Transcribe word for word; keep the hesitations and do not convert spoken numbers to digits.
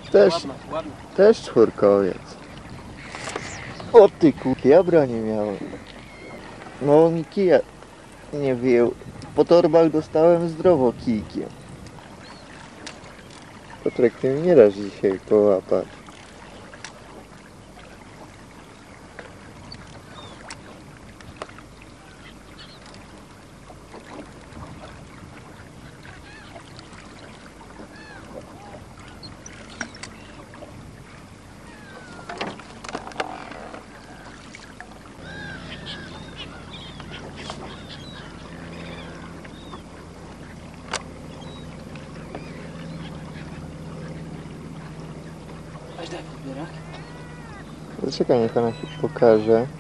Też, Ładna, ładna. też czwórkowiec. O ty ku... ja broni miałem. No on mi kija nie wziął. Po torbach dostałem zdrowo kijkiem. Piotrek, ty mi nie dasz dzisiaj połapać. Weź daj podbierak. Zaczekaj, niech ona się pokaże.